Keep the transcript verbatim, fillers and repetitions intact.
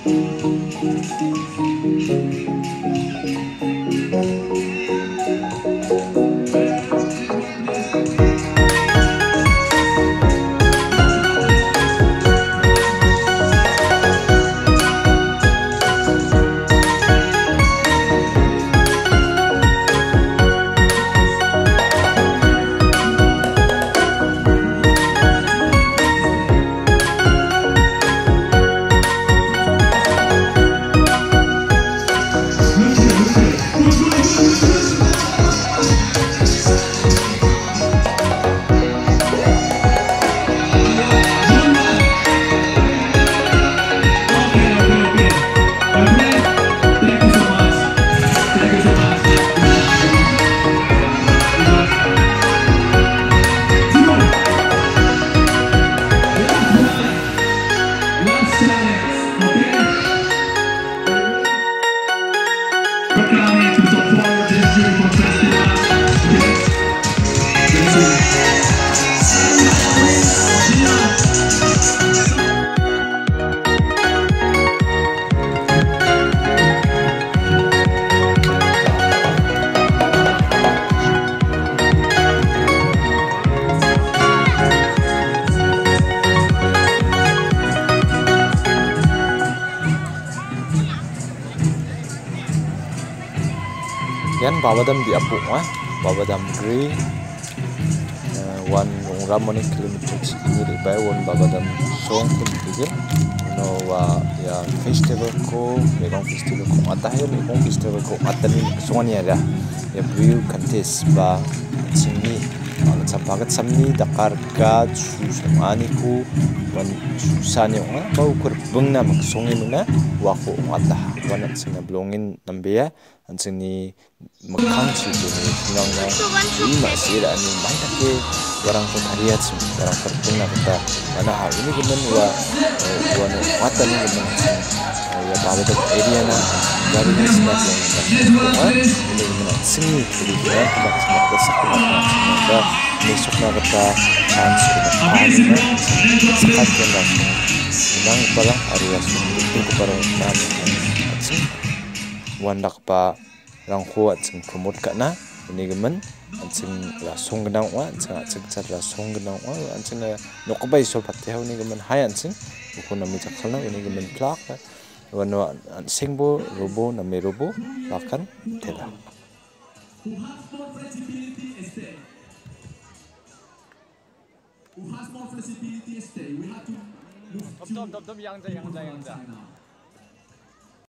Yan babadam di apuk mah babadam green one ramoni kilometer ini ribai one babadam song pun tiga no wa ya festival ko megong festival ko atahir megong festival ko atani songan ya ya view kantis ba sini malat sampagat samni dakar ka susani ku wan susani nga bau kur bengna maksongin na wa ko atah wan sina blongin nambeya ansini makang situ ni nang lima sih ani mana ke orang penghargaan sih orang pertuna kita mana hal ini kemen wa wa no mata ni kemen ya bawa ke area na dari semua yang ini kemen seni jadi ya kita semua besar kita besok na kita chance kita paling sekat yang langsung nang pala area semua itu kepada nama sih wandak pa rangko at sing promote ka na ini gemen at sing la song genang wa sing at sing cat la song genang wa at sing nokbai sol patte ha ini gemen hai at sing ko na mi chakal na ini gemen plak wano at sing bo robo na me robo bahkan tela Tom tom tom yang yang yang